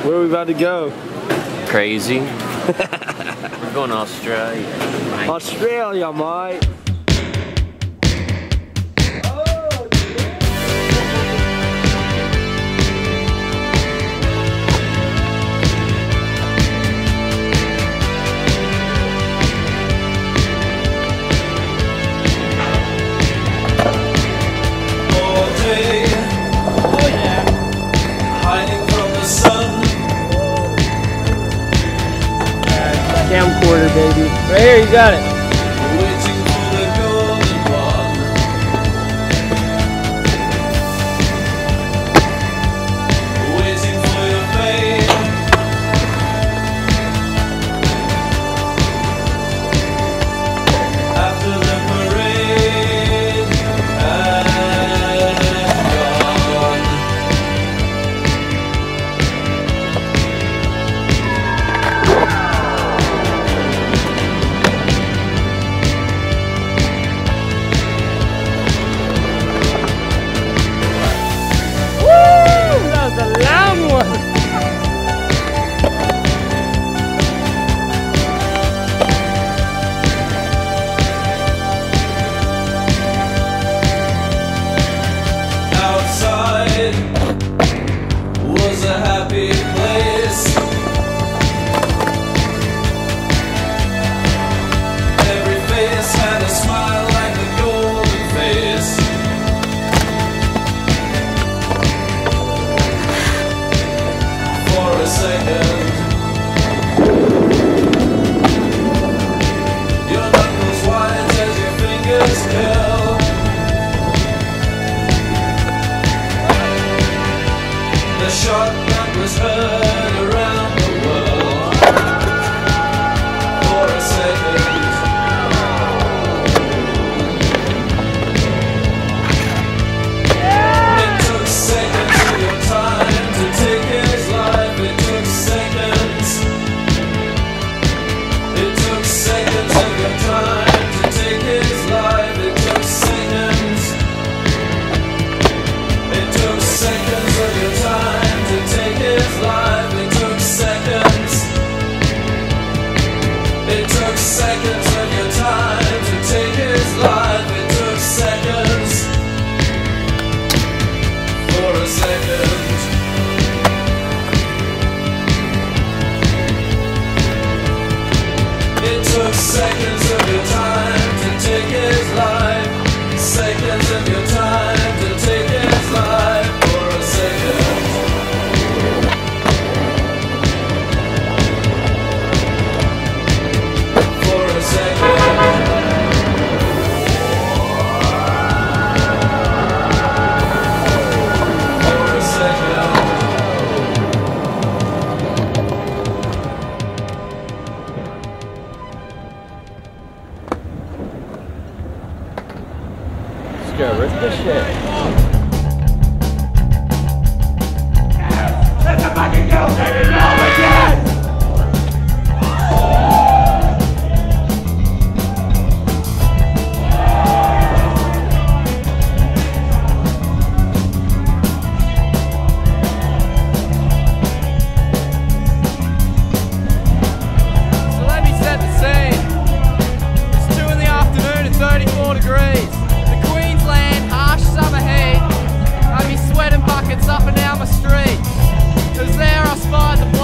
Where are we about to go? Crazy. We're going to Australia. Australia, mate. Camcorder, baby. Right here, you got it. Waiting for the golden one. Waiting for your fame. After the parade and gone. Was a happy place. Every face had a smile like a golden face. For a second, your knuckles white as your fingers curl. The shot that was heard around the world. For a second, it took seconds of your time to take his life. It took seconds. It took seconds of your time to take his life. It took seconds. It took seconds of your time to take his life. It took seconds. It took seconds of your time to take his life. It took seconds. For a second. It took seconds of your time to take his life. Seconds of your time to take his life. For a second. For a second. For a second. Let's go, rip this shit. Let the fucking go, baby, go again! So let me set the scene. It's 2 in the afternoon and 34 degrees. The Queensland harsh summer heat. Got me sweating buckets up and down my street. 'Cause there I spied the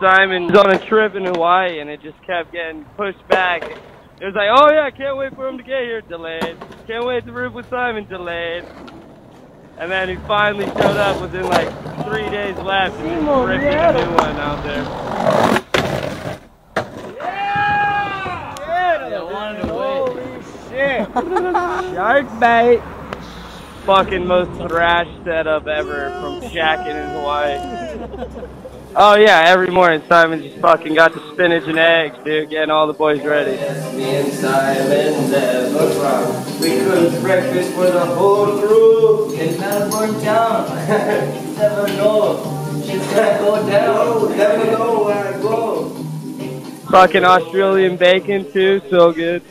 Simon was on a trip in Hawaii and it just kept getting pushed back. It was like, oh yeah, can't wait for him to get here, delayed. Can't wait to roof with Simon, delayed. And then he finally showed up within like 3 days left and he's ripping a new one out there. Holy shit! Shark bait! Fucking most thrash setup ever from shacking in Hawaii. Oh yeah, every morning Simon just fucking got the spinach and eggs, dude, getting all the boys ready. Me and Simon never found. We cooked breakfast for the whole crew in Melbourne town. Never know, she's gonna go down. Never know where I go. Fucking Australian bacon too, so good.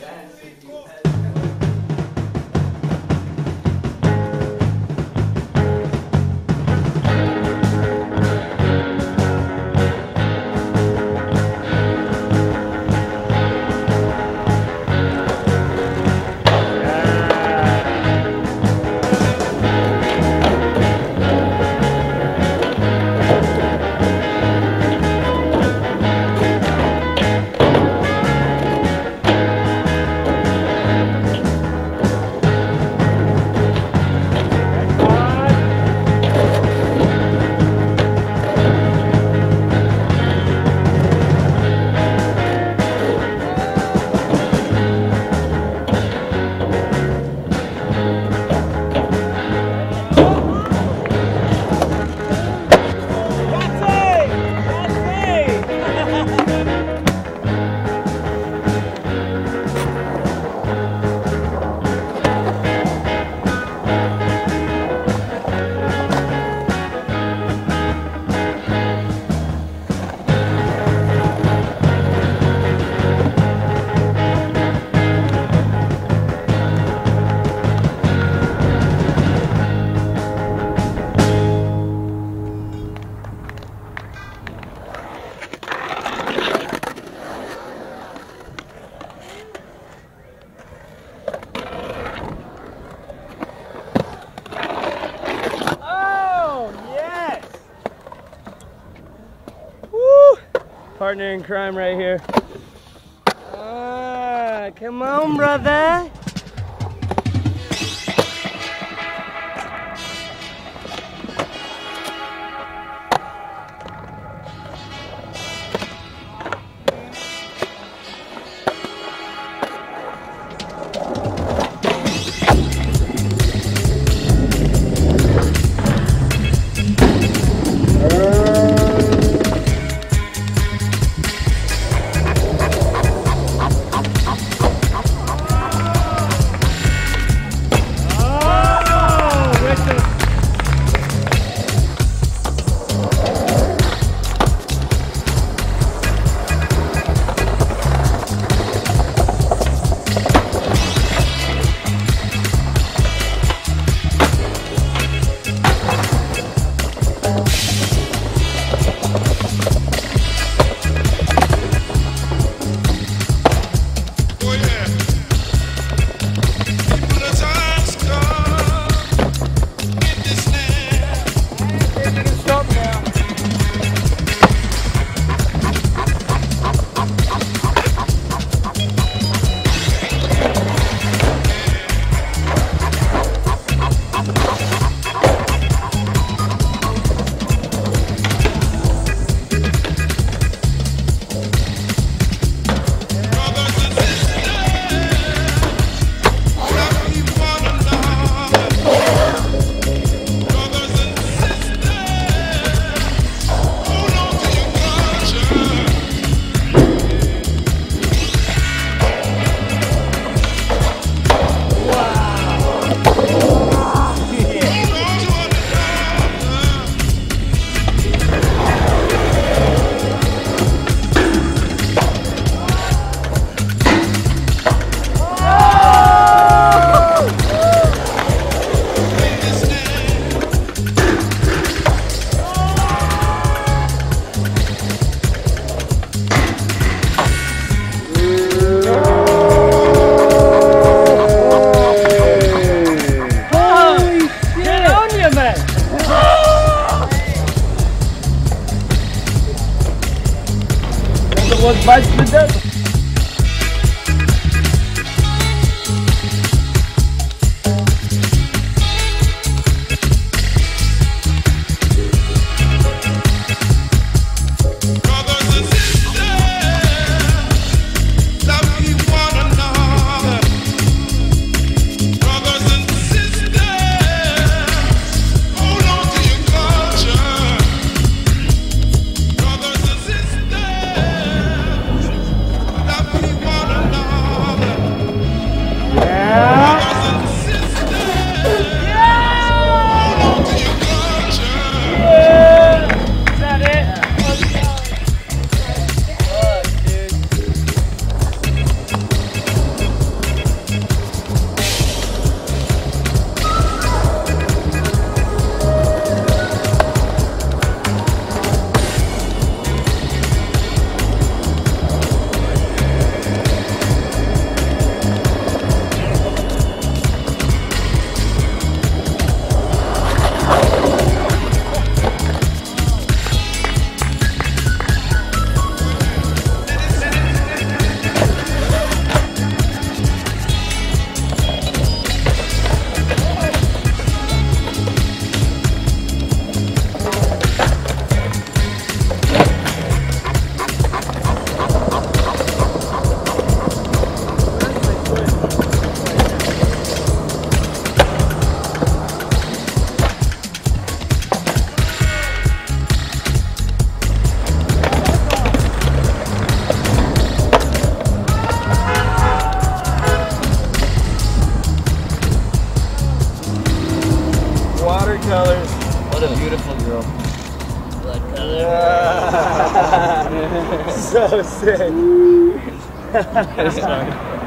Partner in crime right here. Ah, come on, brother. What bites the dust? Watercolors. What a beautiful girl. Blood color. So sick.